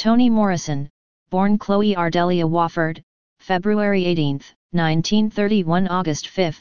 Toni Morrison, born Chloe Ardelia Wofford, February 18, 1931 – August 5,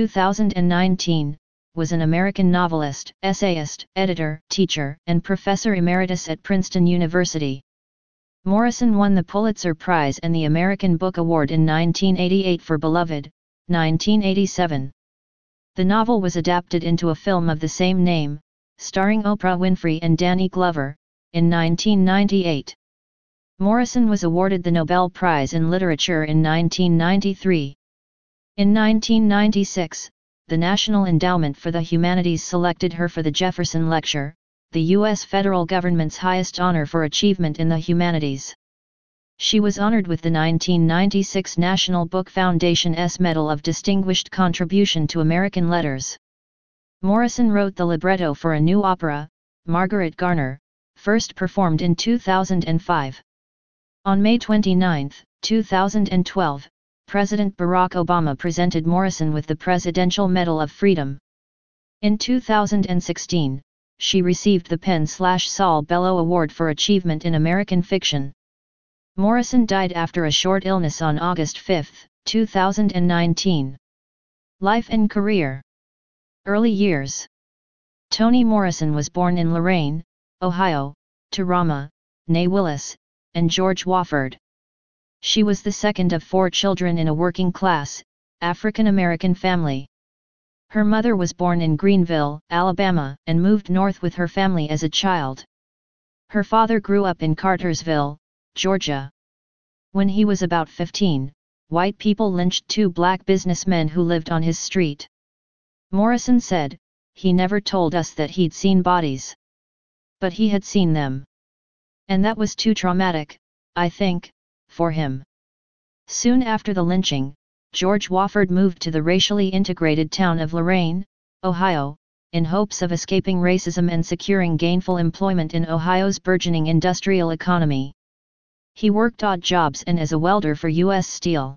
2019, was an American novelist, essayist, editor, teacher, and professor emeritus at Princeton University. Morrison won the Pulitzer Prize and the American Book Award in 1988 for Beloved, 1987. The novel was adapted into a film of the same name, starring Oprah Winfrey and Danny Glover, in 1998. Morrison was awarded the Nobel Prize in Literature in 1993. In 1996, the National Endowment for the Humanities selected her for the Jefferson Lecture, the U.S. federal government's highest honor for achievement in the humanities. She was honored with the 1996 National Book Foundation's Medal of Distinguished Contribution to American Letters. Morrison wrote the libretto for a new opera, Margaret Garner, first performed in 2005. On May 29, 2012, President Barack Obama presented Morrison with the Presidential Medal of Freedom. In 2016, she received the PEN/Saul Bellow Award for Achievement in American Fiction. Morrison died after a short illness on August 5, 2019. Life and career. Early years. Toni Morrison was born in Lorain, Ohio, to Rama, née Willis, and George Wofford. She was the second of 4 children in a working-class, African-American family. Her mother was born in Greenville, Alabama, and moved north with her family as a child. Her father grew up in Cartersville, Georgia. When he was about 15, white people lynched 2 black businessmen who lived on his street. Morrison said, "He never told us that he'd seen bodies. But he had seen them. And that was too traumatic, I think, for him." Soon after the lynching, George Wofford moved to the racially integrated town of Lorain, Ohio, in hopes of escaping racism and securing gainful employment in Ohio's burgeoning industrial economy. He worked odd jobs and as a welder for U.S. Steel.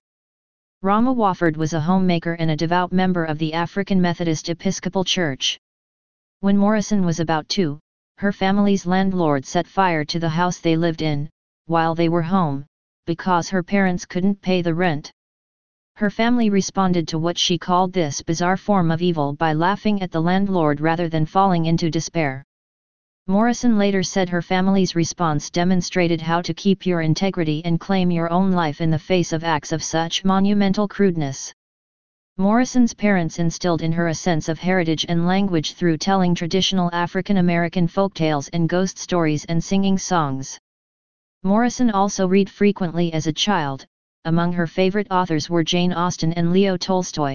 Rama Wofford was a homemaker and a devout member of the African Methodist Episcopal Church. When Morrison was about 2, her family's landlord set fire to the house they lived in, while they were home, because her parents couldn't pay the rent. Her family responded to what she called this bizarre form of evil by laughing at the landlord rather than falling into despair. Morrison later said her family's response demonstrated how to keep your integrity and claim your own life in the face of acts of such monumental crudeness. Morrison's parents instilled in her a sense of heritage and language through telling traditional African American folktales and ghost stories and singing songs. Morrison also read frequently as a child. Among her favorite authors were Jane Austen and Leo Tolstoy.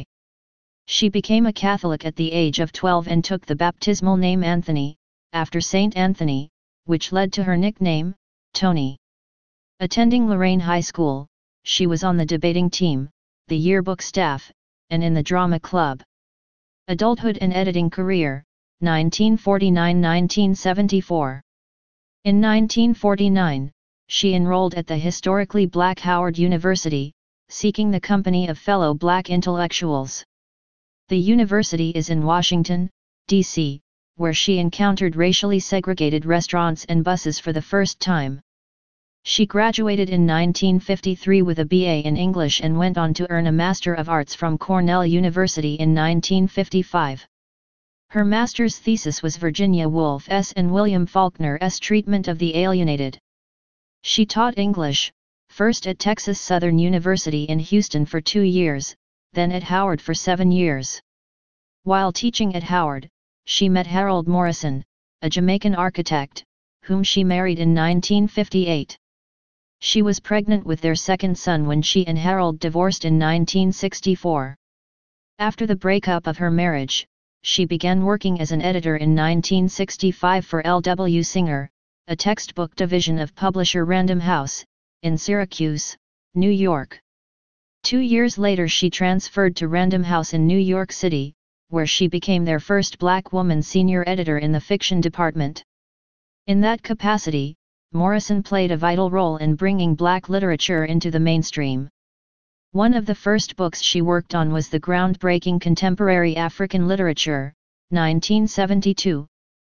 She became a Catholic at the age of 12 and took the baptismal name Anthony, after Saint Anthony, which led to her nickname, Toni. Attending Lorain High School, she was on the debating team, the yearbook staff, and in the drama club. Adulthood and editing career, 1949–1974. In 1949, she enrolled at the historically black Howard University, seeking the company of fellow black intellectuals. The university is in Washington, D.C., where she encountered racially segregated restaurants and buses for the first time. She graduated in 1953 with a BA in English and went on to earn a Master of Arts from Cornell University in 1955. Her master's thesis was Virginia Woolf's and William Faulkner's treatment of the alienated. She taught English, first at Texas Southern University in Houston for 2 years, then at Howard for 7 years. While teaching at Howard, she met Harold Morrison, a Jamaican architect, whom she married in 1958. She was pregnant with their second son when she and Harold divorced in 1964. After the breakup of her marriage, she began working as an editor in 1965 for L.W. Singer, a textbook division of publisher Random House, in Syracuse, New York. 2 years later she transferred to Random House in New York City, where she became their first black woman senior editor in the fiction department. In that capacity, Morrison played a vital role in bringing black literature into the mainstream. One of the first books she worked on was the groundbreaking Contemporary African Literature, 1972,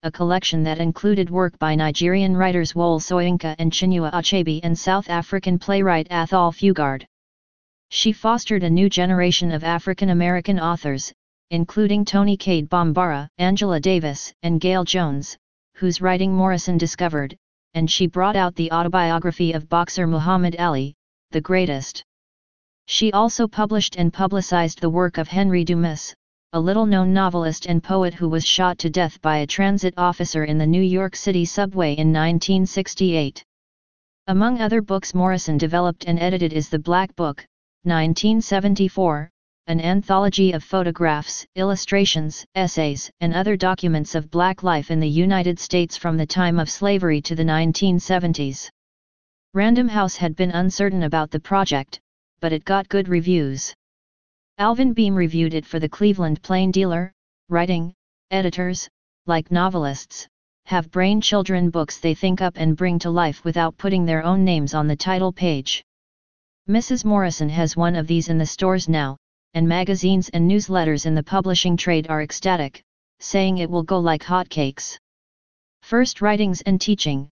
a collection that included work by Nigerian writers Wole Soyinka and Chinua Achebe and South African playwright Athol Fugard. She fostered a new generation of African American authors, including Toni Cade Bambara, Angela Davis, and Gail Jones, whose writing Morrison discovered, and she brought out the autobiography of boxer Muhammad Ali, the greatest. She also published and publicized the work of Henry Dumas, a little-known novelist and poet who was shot to death by a transit officer in the New York City subway in 1968. Among other books Morrison developed and edited is The Black Book, 1974, an anthology of photographs, illustrations, essays, and other documents of Black life in the United States from the time of slavery to the 1970s. Random House had been uncertain about the project, but it got good reviews. Alvin Beam reviewed it for the Cleveland Plain Dealer, writing, "Editors, like novelists, have brain children books they think up and bring to life without putting their own names on the title page. Mrs. Morrison has one of these in the stores now, and magazines and newsletters in the publishing trade are ecstatic, saying it will go like hotcakes." First Writings and Teaching,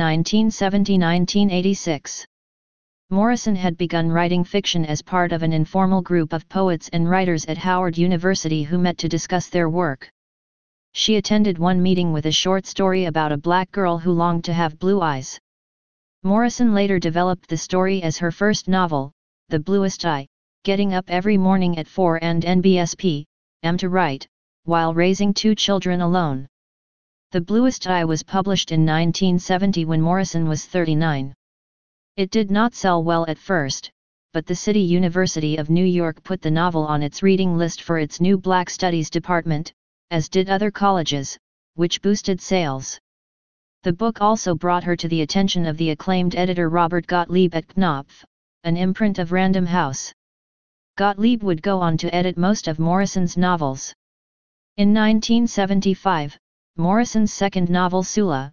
1970–1986. Morrison had begun writing fiction as part of an informal group of poets and writers at Howard University who met to discuss their work. She attended one meeting with a short story about a black girl who longed to have blue eyes. Morrison later developed the story as her first novel, The Bluest Eye, getting up every morning at 4 and NBSP, am to write, while raising 2 children alone. The Bluest Eye was published in 1970 when Morrison was 39. It did not sell well at first, but the City University of New York put the novel on its reading list for its new Black Studies department, as did other colleges, which boosted sales. The book also brought her to the attention of the acclaimed editor Robert Gottlieb at Knopf, an imprint of Random House. Gottlieb would go on to edit most of Morrison's novels. In 1975, Morrison's second novel Sula,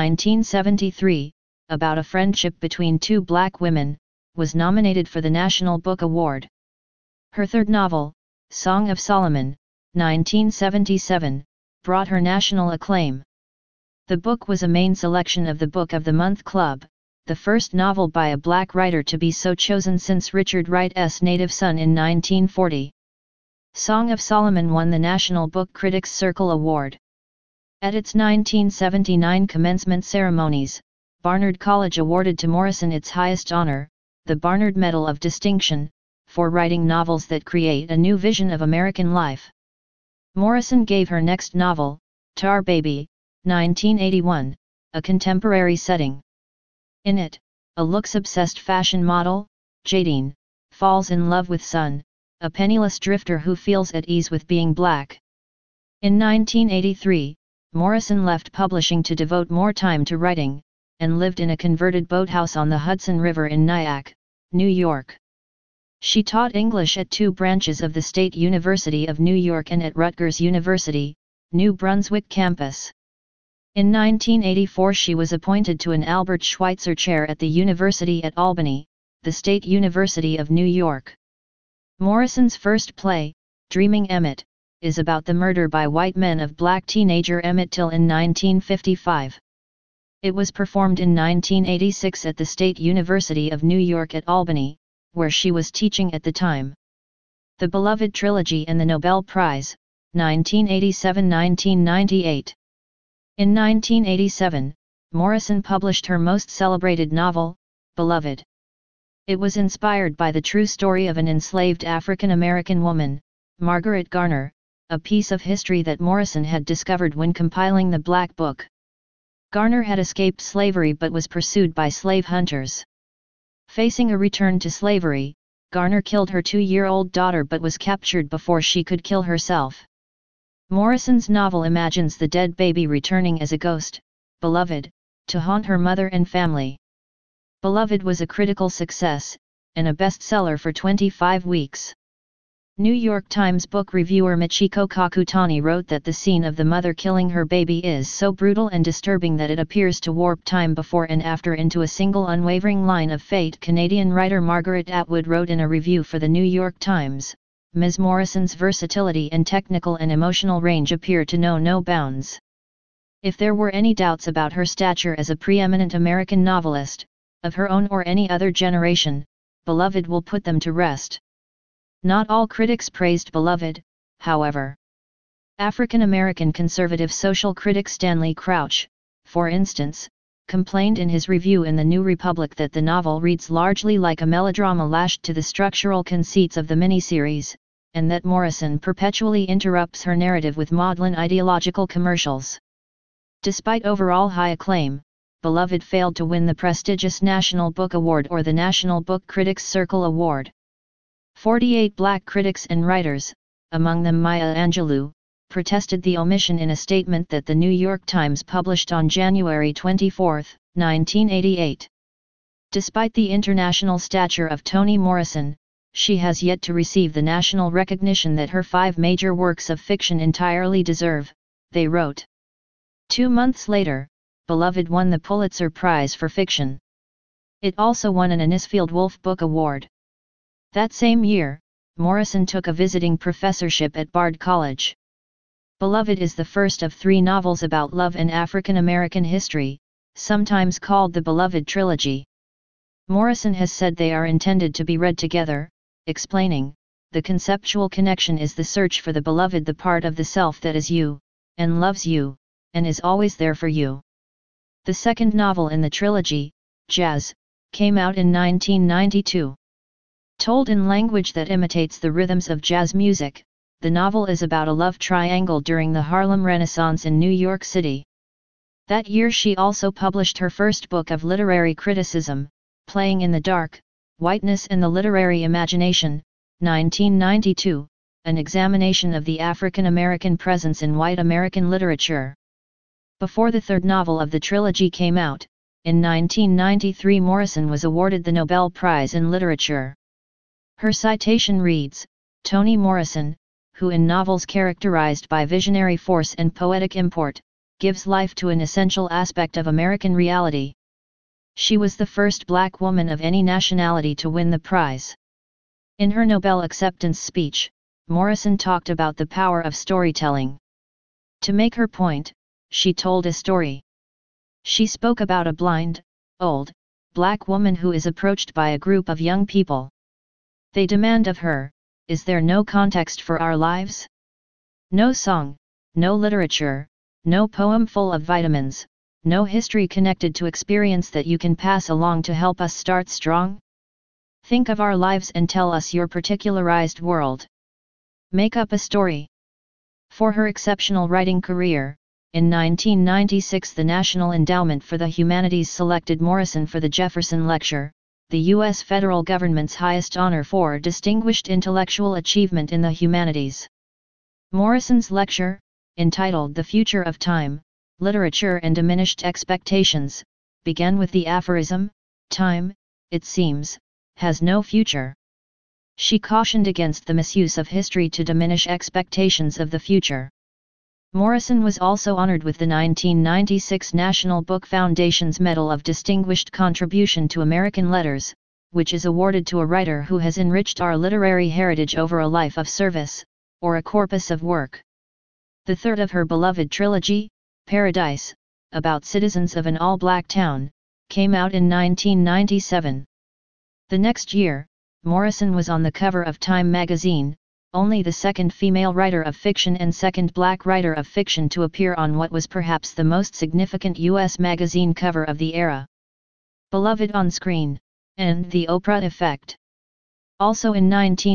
1973, about a friendship between 2 black women, was nominated for the National Book Award. Her third novel, Song of Solomon, 1977, brought her national acclaim. The book was a main selection of the Book of the Month Club, the first novel by a black writer to be so chosen since Richard Wright's Native Son in 1940. Song of Solomon won the National Book Critics Circle Award. At its 1979 commencement ceremonies, Barnard College awarded to Morrison its highest honor, the Barnard Medal of Distinction, for writing novels that create a new vision of American life. Morrison gave her next novel, Tar Baby, 1981, a contemporary setting. In it, a looks-obsessed fashion model, Jadine, falls in love with Sun, a penniless drifter who feels at ease with being black. In 1983, Morrison left publishing to devote more time to writing, and lived in a converted boathouse on the Hudson River in Nyack, New York. She taught English at 2 branches of the State University of New York and at Rutgers University, New Brunswick campus. In 1984 she was appointed to an Albert Schweitzer Chair at the University at Albany, the State University of New York. Morrison's first play, Dreaming Emmett, is about the murder by white men of black teenager Emmett Till in 1955. It was performed in 1986 at the State University of New York at Albany, where she was teaching at the time. The Beloved Trilogy and the Nobel Prize, 1987–1998. In 1987, Morrison published her most celebrated novel, Beloved. It was inspired by the true story of an enslaved African American woman, Margaret Garner, a piece of history that Morrison had discovered when compiling the Black Book. Garner had escaped slavery but was pursued by slave hunters. Facing a return to slavery, Garner killed her 2-year-old daughter but was captured before she could kill herself. Morrison's novel imagines the dead baby returning as a ghost, Beloved, to haunt her mother and family. Beloved was a critical success, and a bestseller for 25 weeks. New York Times book reviewer Michiko Kakutani wrote that the scene of the mother killing her baby is so brutal and disturbing that it appears to warp time before and after into a single unwavering line of fate. Canadian writer Margaret Atwood wrote in a review for the New York Times, Ms. Morrison's versatility and technical and emotional range appear to know no bounds. If there were any doubts about her stature as a preeminent American novelist, of her own or any other generation, Beloved will put them to rest. Not all critics praised Beloved, however. African-American conservative social critic Stanley Crouch, for instance, complained in his review in The New Republic that the novel reads largely like a melodrama lashed to the structural conceits of the miniseries, and that Morrison perpetually interrupts her narrative with maudlin ideological commercials. Despite overall high acclaim, Beloved failed to win the prestigious National Book Award or the National Book Critics Circle Award. 48 black critics and writers, among them Maya Angelou, protested the omission in a statement that the New York Times published on January 24, 1988. Despite the international stature of Toni Morrison, she has yet to receive the national recognition that her 5 major works of fiction entirely deserve, they wrote. 2 months later, Beloved won the Pulitzer Prize for Fiction. It also won an Anisfield Wolf Book Award. That same year, Morrison took a visiting professorship at Bard College. Beloved is the first of 3 novels about love and African American history, sometimes called the Beloved Trilogy. Morrison has said they are intended to be read together, explaining, "The conceptual connection is the search for the beloved, the part of the self that is you, and loves you, and is always there for you." The second novel in the trilogy, Jazz, came out in 1992. Told in language that imitates the rhythms of jazz music, the novel is about a love triangle during the Harlem Renaissance in New York City. That year she also published her first book of literary criticism, Playing in the Dark, Whiteness and the Literary Imagination, 1992, an examination of the African American presence in white American literature. Before the third novel of the trilogy came out, in 1993 Morrison was awarded the Nobel Prize in Literature. Her citation reads, "Toni Morrison, who in novels characterized by visionary force and poetic import, gives life to an essential aspect of American reality. She was the first black woman of any nationality to win the prize." In her Nobel acceptance speech, Morrison talked about the power of storytelling. To make her point, she told a story. She spoke about a blind, old, black woman who is approached by a group of young people. They demand of her, "Is there no context for our lives? No song, no literature, no poem full of vitamins, no history connected to experience that you can pass along to help us start strong? Think of our lives and tell us your particularized world. Make up a story." For her exceptional writing career, in 1996 the National Endowment for the Humanities selected Morrison for the Jefferson Lecture, the U.S. federal government's highest honor for distinguished intellectual achievement in the humanities. Morrison's lecture, entitled The Future of Time, Literature and Diminished Expectations, began with the aphorism, "Time, it seems, has no future." She cautioned against the misuse of history to diminish expectations of the future. Morrison was also honored with the 1996 National Book Foundation's Medal of Distinguished Contribution to American Letters, which is awarded to a writer who has enriched our literary heritage over a life of service, or a corpus of work. The third of her beloved trilogy, Paradise, about citizens of an all-black town, came out in 1997. The next year, Morrison was on the cover of Time magazine, only the second female writer of fiction and second black writer of fiction to appear on what was perhaps the most significant U.S. magazine cover of the era. Beloved on Screen, and The Oprah Effect. Also in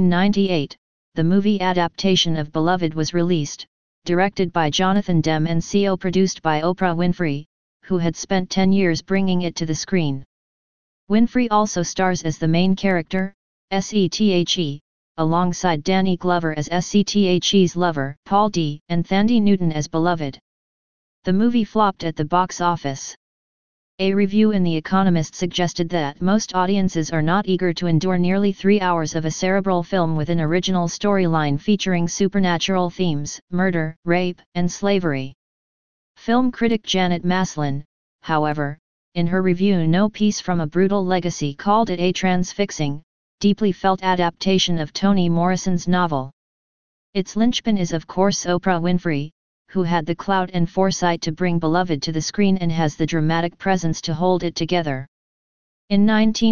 1998, the movie adaptation of Beloved was released, directed by Jonathan Demme and co-produced by Oprah Winfrey, who had spent 10 years bringing it to the screen. Winfrey also stars as the main character, Sethe, alongside Danny Glover as Sethe's lover, Paul D., and Thandie Newton as Beloved. The movie flopped at the box office. A review in The Economist suggested that most audiences are not eager to endure nearly 3 hours of a cerebral film with an original storyline featuring supernatural themes, murder, rape, and slavery. Film critic Janet Maslin, however, in her review No Peace from a Brutal Legacy called it a transfixing, deeply felt adaptation of Toni Morrison's novel. Its linchpin is of course Oprah Winfrey, who had the clout and foresight to bring Beloved to the screen and has the dramatic presence to hold it together. In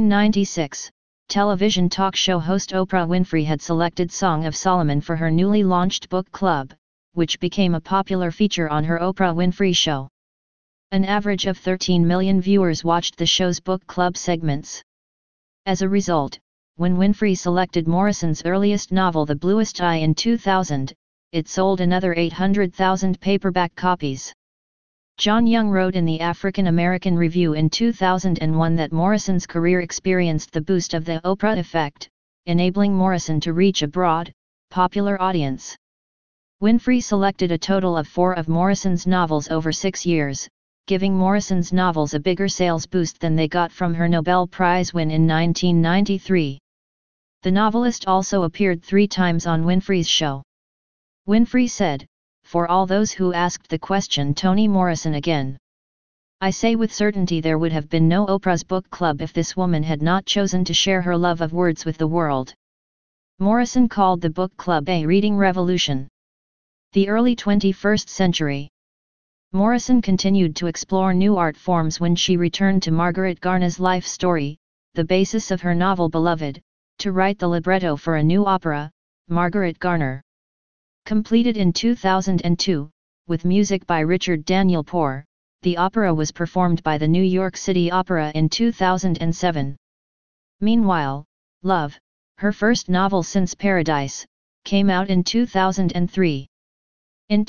1996, television talk show host Oprah Winfrey had selected Song of Solomon for her newly launched book club, which became a popular feature on her Oprah Winfrey Show. An average of 13 million viewers watched the show's book club segments. As a result, when Winfrey selected Morrison's earliest novel The Bluest Eye in 2000, it sold another 800,000 paperback copies. John Young wrote in the African American Review in 2001 that Morrison's career experienced the boost of the Oprah effect, enabling Morrison to reach a broad, popular audience. Winfrey selected a total of 4 of Morrison's novels over 6 years, giving Morrison's novels a bigger sales boost than they got from her Nobel Prize win in 1993. The novelist also appeared 3 times on Winfrey's show. Winfrey said, "For all those who asked the question Toni Morrison again. I say with certainty there would have been no Oprah's book club if this woman had not chosen to share her love of words with the world." Morrison called the book club a reading revolution. The early 21st century. Morrison continued to explore new art forms when she returned to Margaret Garner's life story, the basis of her novel Beloved, to write the libretto for a new opera, Margaret Garner. Completed in 2002, with music by Richard Daniel Poor, the opera was performed by the New York City Opera in 2007. Meanwhile, Love, her first novel since Paradise, came out in 2003. In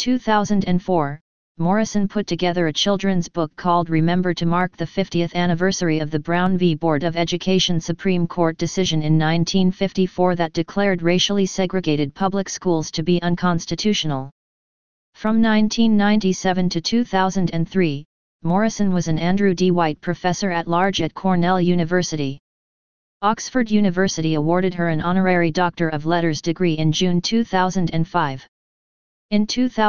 2004, Morrison put together a children's book called Remember to mark the 50th anniversary of the Brown v. Board of Education Supreme Court decision in 1954 that declared racially segregated public schools to be unconstitutional. From 1997 to 2003, Morrison was an Andrew D. White Professor at Large at Cornell University. Oxford University awarded her an honorary Doctor of Letters degree in June 2005. In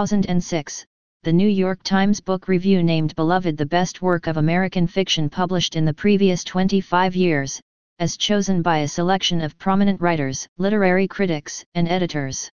2006, the New York Times Book Review named Beloved the best work of American fiction published in the previous 25 years, as chosen by a selection of prominent writers, literary critics, and editors.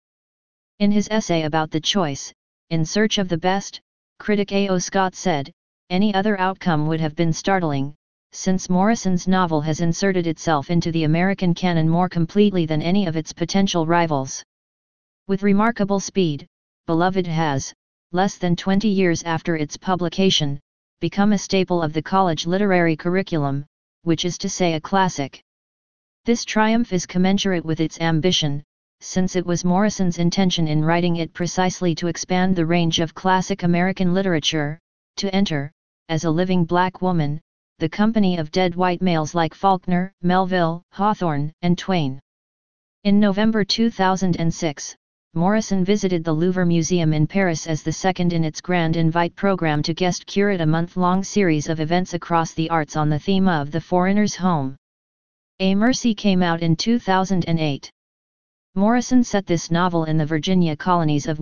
In his essay about the choice, In Search of the Best, critic A. O. Scott said, "Any other outcome would have been startling, since Morrison's novel has inserted itself into the American canon more completely than any of its potential rivals. With remarkable speed, Beloved has, less than 20 years after its publication, become a staple of the college literary curriculum, which is to say a classic. This triumph is commensurate with its ambition, since it was Morrison's intention in writing it precisely to expand the range of classic American literature, to enter, as a living black woman, the company of dead white males like Faulkner, Melville, Hawthorne, and Twain." In November 2006, Morrison visited the Louvre Museum in Paris as the second in its Grand Invite program to guest curate a month-long series of events across the arts on the theme of The Foreigner's Home. A Mercy came out in 2008. Morrison set this novel in the Virginia colonies of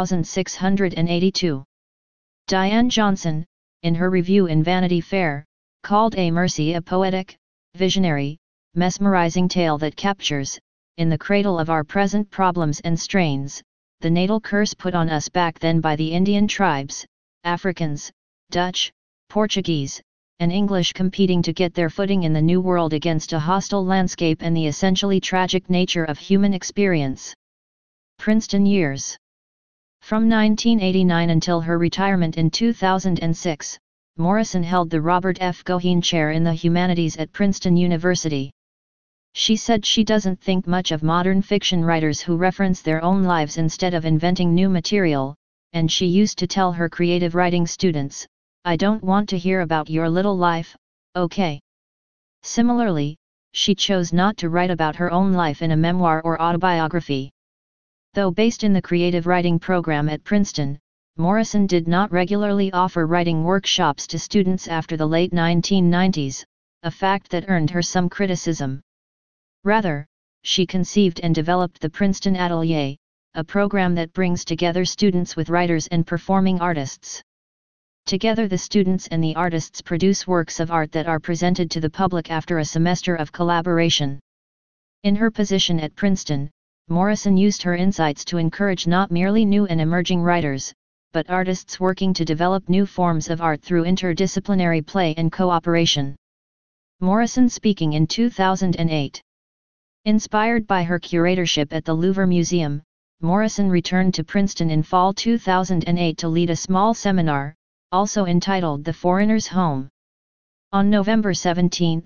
1682. Diane Johnson, in her review in Vanity Fair, called A Mercy a poetic, visionary, mesmerizing tale that captures, in the cradle of our present problems and strains, the natal curse put on us back then by the Indian tribes, Africans, Dutch, Portuguese, and English competing to get their footing in the New World against a hostile landscape and the essentially tragic nature of human experience. Princeton years. From 1989 until her retirement in 2006, Morrison held the Robert F. Goheen Chair in the Humanities at Princeton University. She said she doesn't think much of modern fiction writers who reference their own lives instead of inventing new material, and she used to tell her creative writing students, "I don't want to hear about your little life, okay?" Similarly, she chose not to write about her own life in a memoir or autobiography. Though based in the creative writing program at Princeton, Morrison did not regularly offer writing workshops to students after the late 1990s, a fact that earned her some criticism. Rather, she conceived and developed the Princeton Atelier, a program that brings together students with writers and performing artists. Together the students and the artists produce works of art that are presented to the public after a semester of collaboration. In her position at Princeton, Morrison used her insights to encourage not merely new and emerging writers, but artists working to develop new forms of art through interdisciplinary play and cooperation. Morrison speaking in 2008. Inspired by her curatorship at the Louvre Museum, Morrison returned to Princeton in fall 2008 to lead a small seminar, also entitled The Foreigner's Home. On November 17,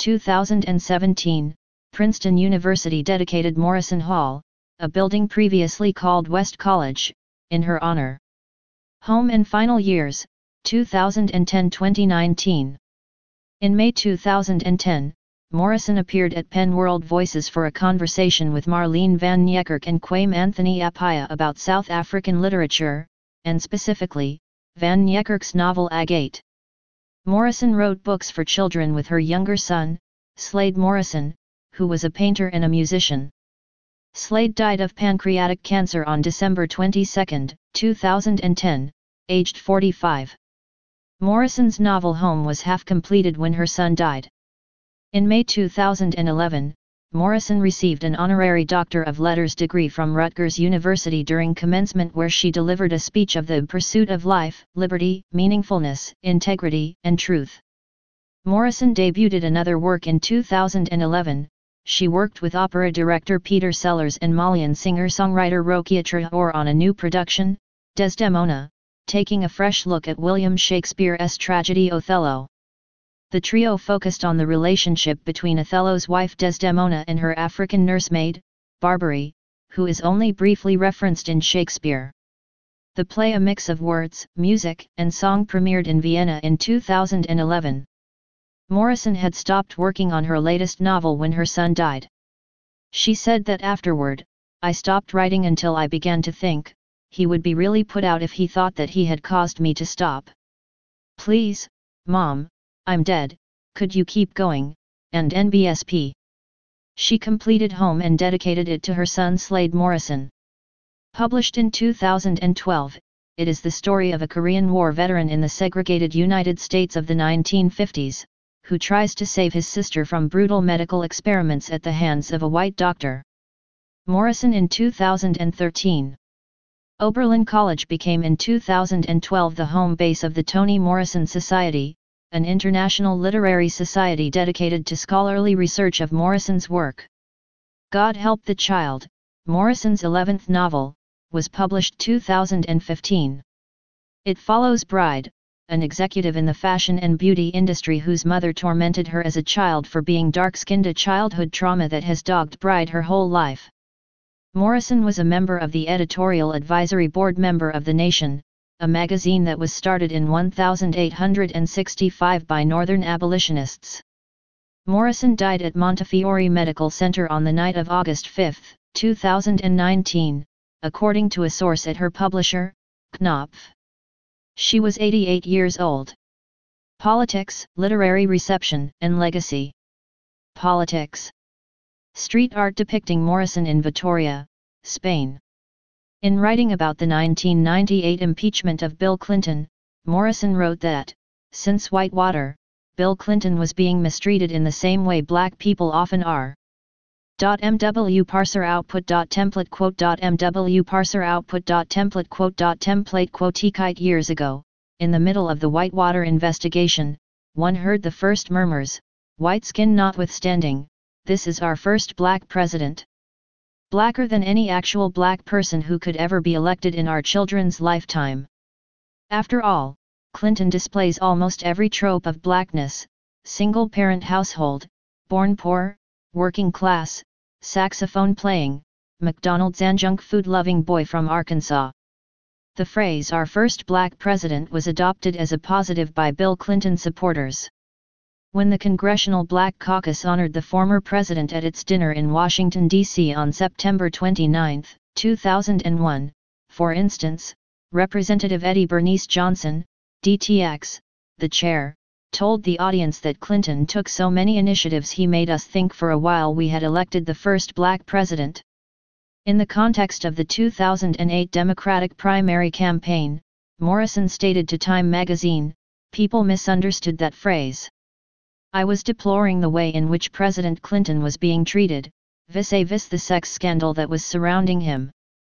2017, Princeton University dedicated Morrison Hall, a building previously called West College, in her honor. Home and Final Years, 2010-2019. In May 2010, Morrison appeared at Penn World Voices for a conversation with Marlene van Niekerk and Kwame Anthony Appiah about South African literature, and specifically, Van Niekerk's novel Agate. Morrison wrote books for children with her younger son, Slade Morrison, who was a painter and a musician. Slade died of pancreatic cancer on December 22, 2010, aged 45. Morrison's novel Home was half completed when her son died. In May 2011, Morrison received an honorary Doctor of Letters degree from Rutgers University during commencement, where she delivered a speech of the pursuit of life, liberty, meaningfulness, integrity, and truth. Morrison debuted another work in 2011. She worked with opera director Peter Sellers and Malian singer-songwriter Rokia Traore on a new production, Desdemona, taking a fresh look at William Shakespeare's tragedy Othello. The trio focused on the relationship between Othello's wife Desdemona and her African nursemaid, Barbary, who is only briefly referenced in Shakespeare. The play, a mix of words, music, and song, premiered in Vienna in 2011. Morrison had stopped working on her latest novel when her son died. She said that afterward, "I stopped writing until I began to think, he would be really put out if he thought that he had caused me to stop. Please, Mom, I'm dead, could you keep going?" and NBSP. She completed Home and dedicated it to her son Slade Morrison. Published in 2012, it is the story of a Korean War veteran in the segregated United States of the 1950s, who tries to save his sister from brutal medical experiments at the hands of a white doctor. Morrison in 2013. Oberlin College became in 2012 the home base of the Toni Morrison Society, an international literary society dedicated to scholarly research of Morrison's work. God Help the Child, Morrison's 11th novel, was published 2015. It follows Bride, an executive in the fashion and beauty industry whose mother tormented her as a child for being dark-skinned, a childhood trauma that has dogged Bride her whole life. Morrison was a member of the editorial advisory board member of The Nation, a magazine that was started in 1865 by Northern abolitionists. Morrison died at Montefiore Medical Center on the night of August 5, 2019, according to a source at her publisher, Knopf. She was 88 years old. Politics, literary reception, and legacy. Politics. Street art depicting Morrison in Vitoria, Spain. In writing about the 1998 impeachment of Bill Clinton, Morrison wrote that, since Whitewater, Bill Clinton was being mistreated in the same way black people often are. MW parser output template quote MW parser output template quote template quote years ago, in the middle of the Whitewater investigation, one heard the first murmurs, white skin notwithstanding, this is our first black president. Blacker than any actual black person who could ever be elected in our children's lifetime. After all, Clinton displays almost every trope of blackness: single-parent household, born poor, working class, saxophone playing, McDonald's and junk food loving boy from Arkansas. The phrase "our first black president" was adopted as a positive by Bill Clinton supporters. When the Congressional Black Caucus honored the former president at its dinner in Washington, D.C. on September 29, 2001, for instance, Representative Eddie Bernice Johnson, DTX, the chair, told the audience that Clinton took so many initiatives he made us think for a while we had elected the first black president. In the context of the 2008 Democratic primary campaign, Morrison stated to Time magazine, "People misunderstood that phrase. I was deploring the way in which President Clinton was being treated, vis-a-vis the sex scandal that was surrounding him.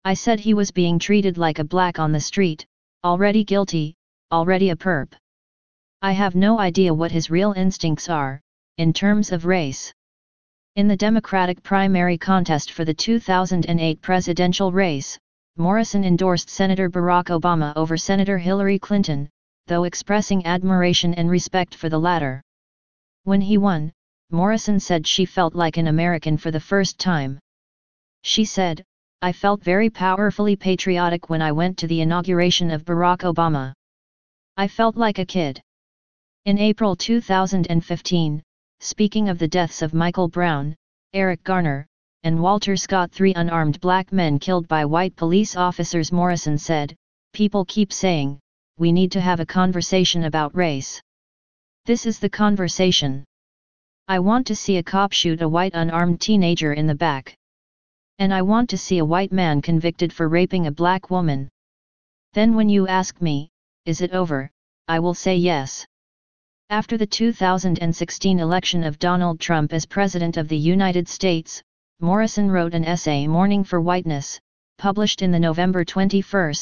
I said he was being treated like a black on the street, already guilty, already a perp. I have no idea what his real instincts are, in terms of race. In the Democratic primary contest for the 2008 presidential race, Morrison endorsed Senator Barack Obama over Senator Hillary Clinton, though expressing admiration and respect for the latter. When he won, Morrison said she felt like an American for the first time. She said, "I felt very powerfully patriotic when I went to the inauguration of Barack Obama. I felt like a kid." In April 2015, speaking of the deaths of Michael Brown, Eric Garner, and Walter Scott, 3 unarmed black men killed by white police officers, Morrison said, "People keep saying, we need to have a conversation about race. This is the conversation. I want to see a cop shoot a white unarmed teenager in the back. And I want to see a white man convicted for raping a black woman. Then when you ask me, is it over, I will say yes." After the 2016 election of Donald Trump as President of the United States, Morrison wrote an essay, Mourning for Whiteness, published in the November 21,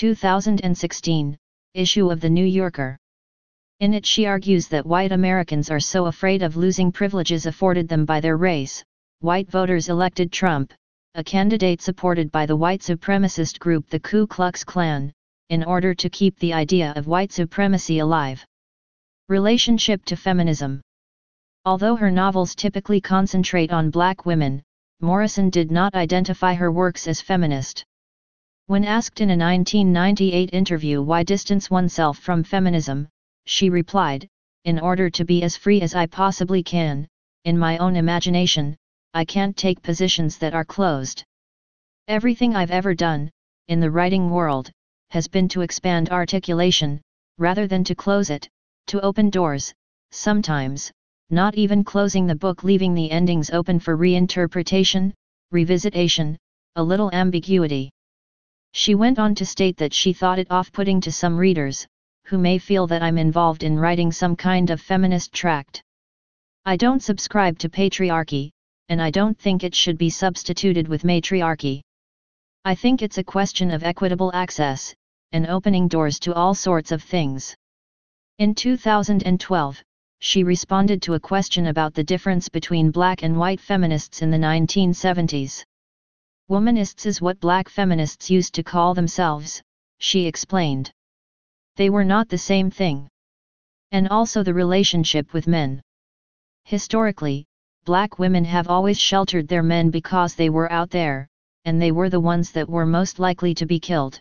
2016, issue of The New Yorker. In it she argues that white Americans are so afraid of losing privileges afforded them by their race, white voters elected Trump, a candidate supported by the white supremacist group the Ku Klux Klan, in order to keep the idea of white supremacy alive. Relationship to feminism. Although her novels typically concentrate on black women, Morrison did not identify her works as feminist. When asked in a 1998 interview why distance oneself from feminism, she replied, "In order to be as free as I possibly can, in my own imagination, I can't take positions that are closed. Everything I've ever done, in the writing world, has been to expand articulation, rather than to close it, to open doors, sometimes, not even closing the book, leaving the endings open for reinterpretation, revisitation, a little ambiguity." She went on to state that she thought it off-putting to some readers, who may feel that I'm involved in writing some kind of feminist tract. "I don't subscribe to patriarchy, and I don't think it should be substituted with matriarchy. I think it's a question of equitable access, and opening doors to all sorts of things." In 2012, she responded to a question about the difference between black and white feminists in the 1970s. "Womanists is what black feminists used to call themselves," she explained. "They were not the same thing. And also the relationship with men. Historically, black women have always sheltered their men because they were out there, and they were the ones that were most likely to be killed."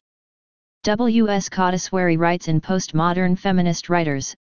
W. S. Cottaswary writes in Postmodern Feminist Writers,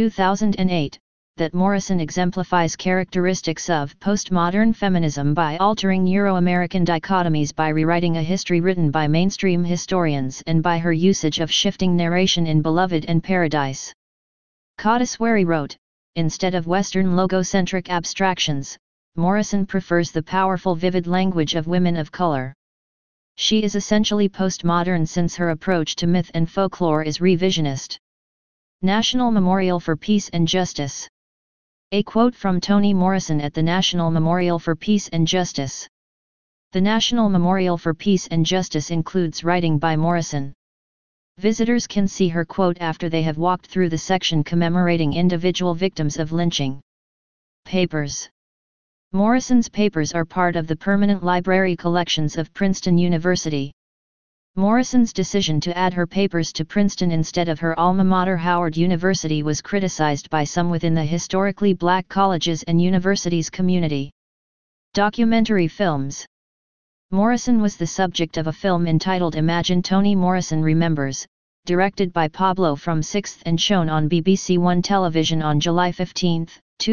2008, that Morrison exemplifies characteristics of postmodern feminism by altering Euro-American dichotomies, by rewriting a history written by mainstream historians, and by her usage of shifting narration in Beloved and Paradise. Cottaswary wrote, "Instead of Western logocentric abstractions, Morrison prefers the powerful, vivid language of women of color. She is essentially postmodern since her approach to myth and folklore is revisionist." National Memorial for Peace and Justice. A quote from Toni Morrison at the National Memorial for Peace and Justice. The National Memorial for Peace and Justice includes writing by Morrison. Visitors can see her quote after they have walked through the section commemorating individual victims of lynching. Papers. Morrison's papers are part of the permanent library collections of Princeton University. Morrison's decision to add her papers to Princeton instead of her alma mater Howard University was criticized by some within the historically black colleges and universities community. Documentary films. Morrison was the subject of a film entitled Imagine Toni Morrison Remembers, directed by Pablo from 6th and shown on BBC One television on July 15,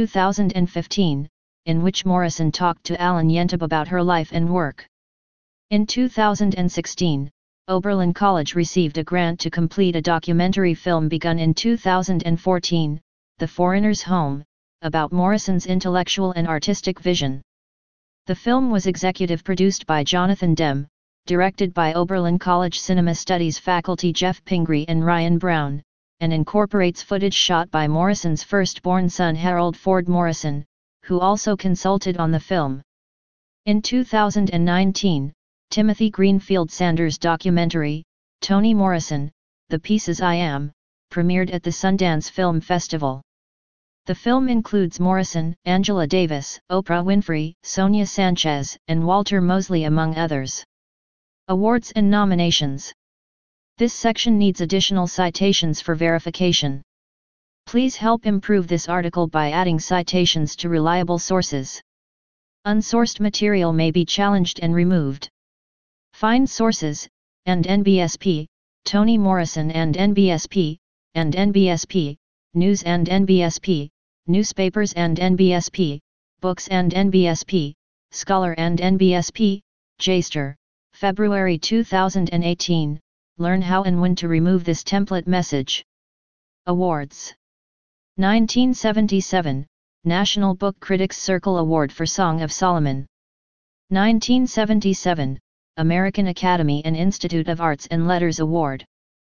2015, in which Morrison talked to Alan Yentab about her life and work. In 2016, Oberlin College received a grant to complete a documentary film begun in 2014, The Foreigner's Home, about Morrison's intellectual and artistic vision. The film was executive produced by Jonathan Demme, directed by Oberlin College Cinema Studies faculty Jeff Pingree and Ryan Brown, and incorporates footage shot by Morrison's firstborn son Harold Ford Morrison, who also consulted on the film. In 2019, Timothy Greenfield Sanders documentary, Toni Morrison, The Pieces I Am, premiered at the Sundance Film Festival. The film includes Morrison, Angela Davis, Oprah Winfrey, Sonia Sanchez, and Walter Mosley among others. Awards and nominations. This section needs additional citations for verification. Please help improve this article by adding citations to reliable sources. Unsourced material may be challenged and removed. Find sources, and NBSP, Toni Morrison and NBSP, News and NBSP, Newspapers and NBSP, Books and NBSP, Scholar and NBSP, JSTOR, February 2018, learn how and when to remove this template message. Awards. 1977, National Book Critics Circle Award for Song of Solomon. 1977, American Academy and Institute of Arts and Letters Award.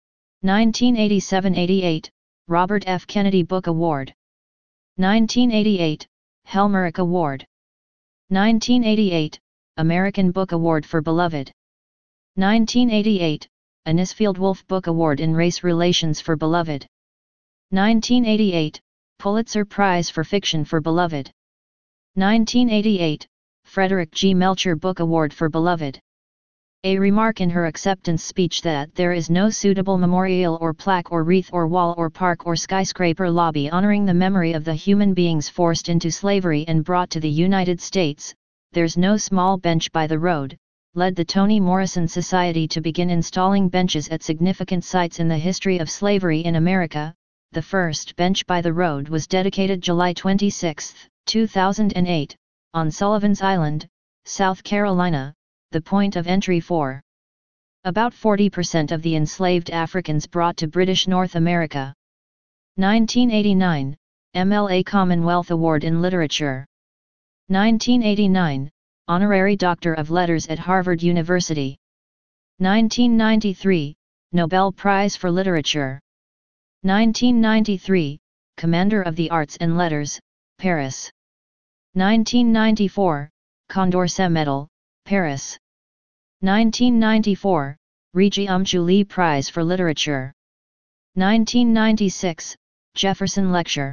1987–88, Robert F. Kennedy Book Award. 1988, Helmerich Award. 1988, American Book Award for Beloved. 1988, Anisfield Wolf Book Award in Race Relations for Beloved. 1988, Pulitzer Prize for Fiction for Beloved. 1988, Frederick G. Melcher Book Award for Beloved. A remark in her acceptance speech that there is no suitable memorial or plaque or wreath or wall or park or skyscraper lobby honoring the memory of the human beings forced into slavery and brought to the United States, there's no small bench by the road, led the Toni Morrison Society to begin installing benches at significant sites in the history of slavery in America. The first bench by the road was dedicated July 26, 2008, on Sullivan's Island, South Carolina, the point of entry for about 40% of the enslaved Africans brought to British North America. 1989, MLA Commonwealth Award in Literature. 1989, Honorary Doctor of Letters at Harvard University. 1993, Nobel Prize for Literature. 1993, Commander of the Arts and Letters, Paris. 1994, Condorcet Medal, Paris. 1994, Regium Julie Prize for Literature. 1996, Jefferson Lecture.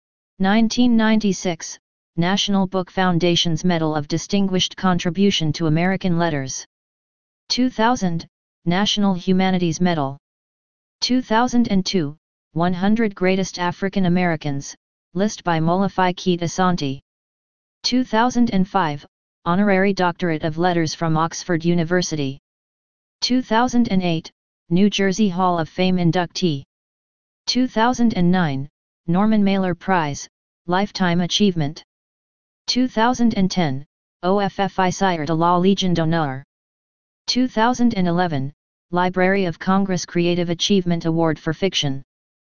1996, National Book Foundation's Medal of Distinguished Contribution to American Letters. 2000, National Humanities Medal. 2002, 100 Greatest African Americans, list by Molefi Keet Asante. 2005, Honorary Doctorate of Letters from Oxford University. 2008, New Jersey Hall of Fame inductee. 2009, Norman Mailer Prize, Lifetime Achievement. 2010, OFFI Sire de la Légion d'Honneur. 2011, Library of Congress Creative Achievement Award for Fiction.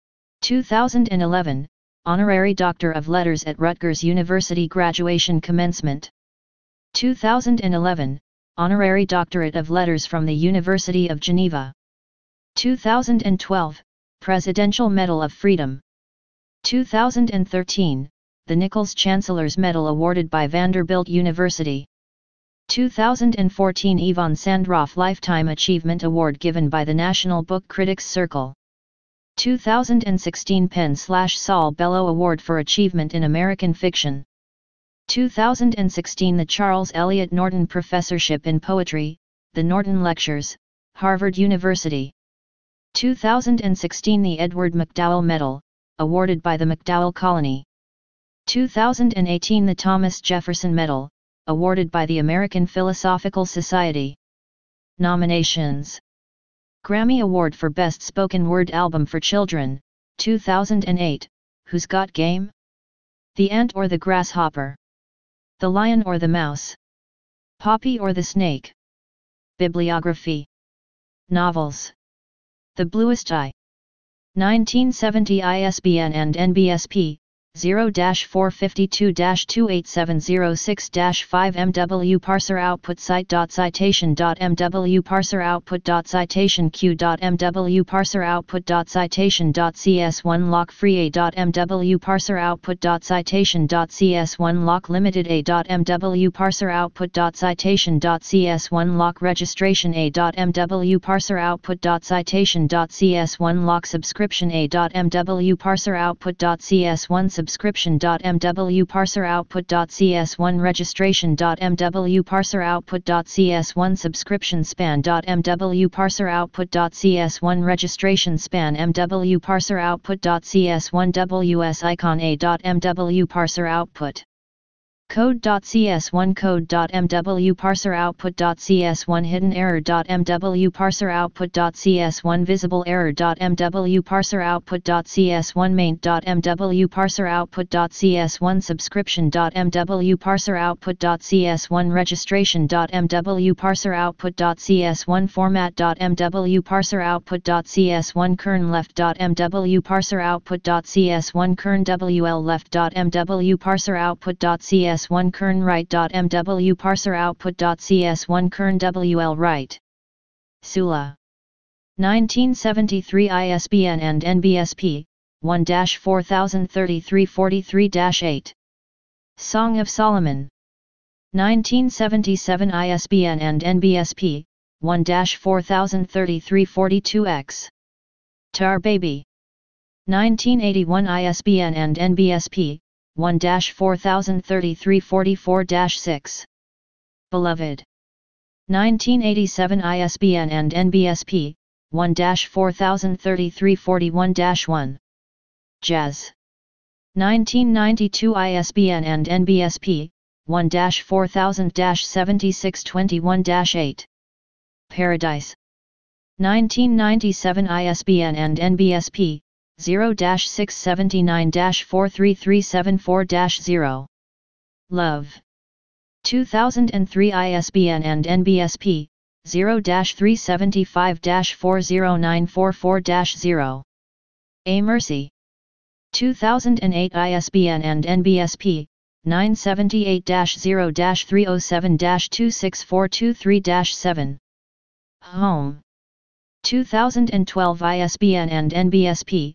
2011, Honorary Doctor of Letters at Rutgers University Graduation Commencement. 2011, Honorary Doctorate of Letters from the University of Geneva. 2012, Presidential Medal of Freedom. 2013, the Nichols Chancellor's Medal awarded by Vanderbilt University. 2014 Yvonne Sandroff Lifetime Achievement Award given by the National Book Critics Circle. 2016 Penn/Saul Bellow Award for Achievement in American Fiction. 2016 the Charles Eliot Norton Professorship in Poetry, the Norton Lectures, Harvard University. 2016 the Edward McDowell Medal, awarded by the McDowell Colony. 2018 the Thomas Jefferson Medal, awarded by the American Philosophical Society. Nominations: Grammy Award for Best Spoken Word Album for Children, 2008, Who's Got Game? The Ant or the Grasshopper? The Lion or the Mouse? Poppy or the Snake? Bibliography. Novels. The Bluest Eye. 1970 ISBN and NBSP, 0-452-28706-5 MW parser output site.citation.mw parser output.citationq.mw parser output.citation.cs1 lock free a.mw parser output.citation.cs1 lock limited a.mw parser output.citation.cs1 lock registration a.mw parser output.citation.cs1 lock subscription a.mw parser output.cs1 subscription.mw parser output.cs1 registration.mw parser output.cs1 subscription span.mw parser output.cs1 registration span mw parser output.cs1 ws icon a.mw parser output code.cs1 code.mw parser output.cs1 hidden error.mw parser output.cs1 visible error.mw parser output.cs1 maint.mw parser output.cs1 subscription.mw parser output.cs1 registration.mw parser output.cs1 format.mw parser output.cs1 kern left.mw parser output.cs1 kern wl left.mw parser output.cs1 kern right.mw parser output.cs1 kern wl right. Sula 1973 ISBN and NBSP 1-403343-8. Song of Solomon 1977 ISBN and NBSP 1-403342-X. Tar Baby 1981 ISBN and NBSP 1-403344-6. Beloved 1987 ISBN and NBSP 1-403341-1. Jazz 1992 ISBN and NBSP 1-4000-7621-8. Paradise 1997 ISBN and NBSP 0-679-43374-0. Love 2003 ISBN and NBSP 0-375-40944-0. A Mercy 2008 ISBN and NBSP 978-0-307-26423-7. Home 2012 ISBN and NBSP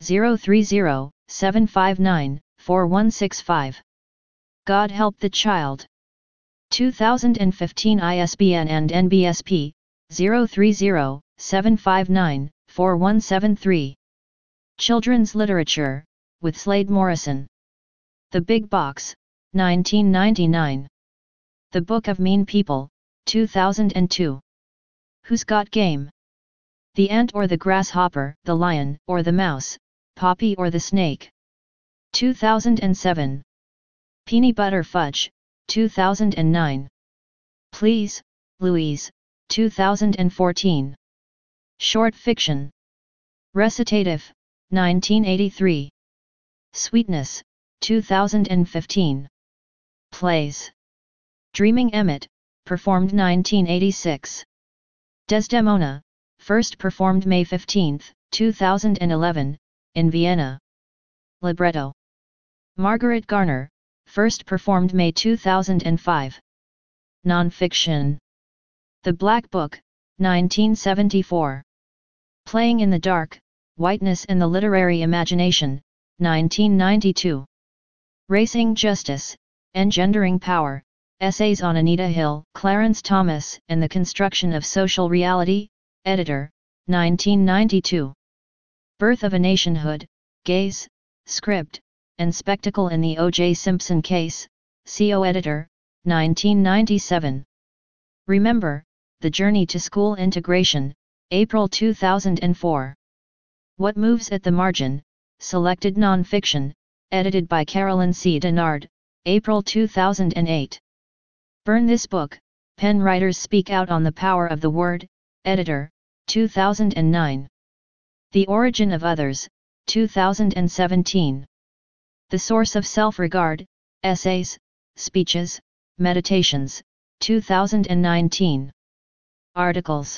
030-759-4165. God Help the Child 2015 ISBN and NBSP 030-759-4173. Children's Literature, with Slade Morrison. The Big Box, 1999. The Book of Mean People, 2002. Who's Got Game? The Ant or the Grasshopper, the Lion or the Mouse, Poppy or the Snake. 2007. Peanut Butter Fudge, 2009. Please, Louise, 2014. Short Fiction. Recitative, 1983. Sweetness, 2015. Plays. Dreaming Emmett, performed 1986. Desdemona, first performed May 15, 2011, in Vienna. Libretto. Margaret Garner, first performed May 2005. Non-fiction. The Black Book, 1974. Playing in the Dark, Whiteness in the Literary Imagination, 1992. Racing Justice, Engendering Power, Essays on Anita Hill, Clarence Thomas, and the Construction of Social Reality, Editor, 1992. Birth of a Nationhood, Gaze, Script, and Spectacle in the O.J. Simpson Case, CO Editor, 1997. Remember, The Journey to School Integration, April 2004. What Moves at the Margin, Selected Nonfiction, edited by Carolyn C. Denard, April 2008. Burn This Book, Pen Writers Speak Out on the Power of the Word, Editor, 2009. The Origin of Others, 2017. The Source of Self-Regard, Essays, Speeches, Meditations, 2019. Articles.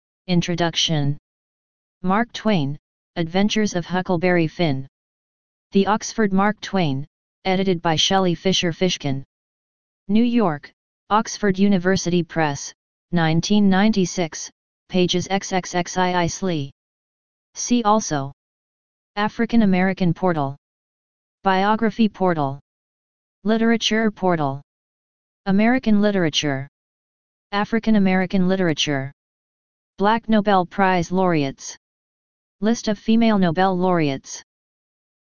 Introduction. Mark Twain, Adventures of Huckleberry Finn. The Oxford Mark Twain, edited by Shelley Fisher Fishkin. New York, Oxford University Press, 1996, pages XXXII Slee. See also: African American Portal, Biography Portal, Literature Portal, American Literature, African American Literature, Black Nobel Prize Laureates, List of female Nobel laureates.